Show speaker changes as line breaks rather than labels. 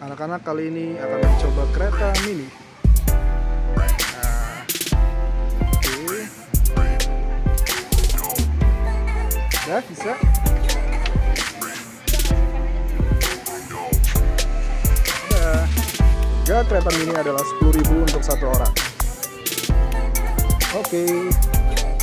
Anak-anak kali ini akan mencoba kereta mini. Nah, oke. Udah bisa. Udah. Harga kereta mini adalah 10.000 untuk satu orang. Oke.